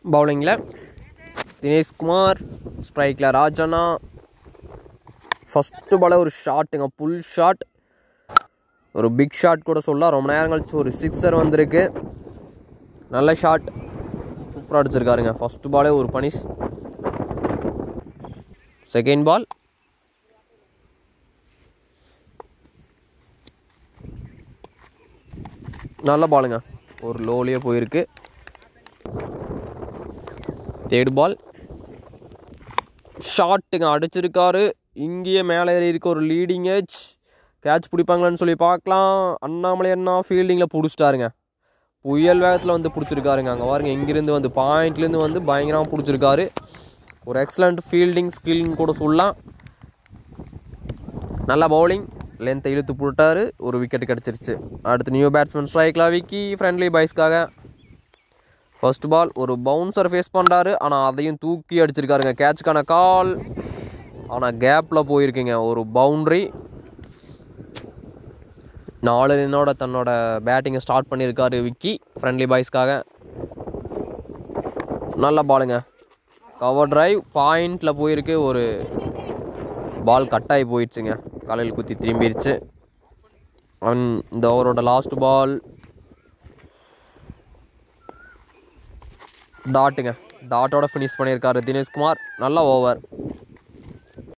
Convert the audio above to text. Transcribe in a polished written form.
பவுலிங்கில் தினேஷ்குமார், ஸ்ட்ரைக்கில் ராஜண்ணா. ஃபஸ்ட்டு பாலே ஒரு ஷாட்டுங்க, புல் ஷாட், ஒரு பிக் ஷாட் கூட சொல்லலாம். ரொம்ப நேரம் கழிச்சு ஒரு சிக்ஸர் வந்திருக்கு. நல்ல ஷாட், சூப்பராக அடிச்சிருக்காருங்க. ஃபஸ்ட்டு பாலே ஒரு பனிஷ். செகண்ட் பால் நல்ல பாலுங்க, ஒரு லோலியே போயிருக்கு. தேர்ட் பால் ஷாட்டுங்க, அடிச்சிருக்காரு. இங்கேயே மேலே ஏறி இருக்க ஒரு லீடிங் எட்ஜ். கேட்ச் பிடிப்பாங்களான்னு சொல்லி பார்க்கலாம். அண்ணாமலை அண்ணா ஃபீல்டிங்கில் பிடிச்சிட்டாருங்க. புயல் வேகத்தில் வந்து பிடிச்சிருக்காருங்க. அங்கே பாருங்க, எங்கேருந்து வந்து பாயிண்ட்லேருந்து வந்து பயங்கரமாக பிடிச்சிருக்காரு. ஒரு எக்ஸலண்ட் ஃபீல்டிங் ஸ்கில்னு கூட சொல்லலாம். நல்லா பவுலிங், லென்த்தை இழுத்து போட்டார். ஒரு விக்கெட் கிடச்சிருச்சு. அடுத்து நியூ பேட்ஸ்மேன் ஸ்ட்ரைக்கில் விக்கி, ஃப்ரெண்ட்லி பாய்ஸ்க்காக. ஃபர்ஸ்ட் பால் ஒரு பவுன்சர் ஃபேஸ் பண்ணுறாரு, ஆனால் அதையும் தூக்கி அடிச்சிருக்காருங்க. கேட்சுக்கான கால், ஆனால் கேப்பில் போயிருக்குங்க. ஒரு பவுண்ட்ரி. 4 ரன்னோட தன்னோட பேட்டிங்கை ஸ்டார்ட் பண்ணியிருக்காரு விக்கி, ஃப்ரெண்ட்லி பாய்ஸ்க்காக. நல்ல பாலுங்க, கவர் டிரைவ், பாயிண்டில் போயிருக்கு. ஒரு பால் கட்டாகி போயிடுச்சுங்க, காலையில் குத்தி திரும்பிடுச்சு. இந்த ஓவரோட லாஸ்ட் பால் டாட்டுங்க, டாட்டோட ஃபினிஷ் பண்ணியிருக்காரு தினேஷ்குமார். நல்ல ஓவர்.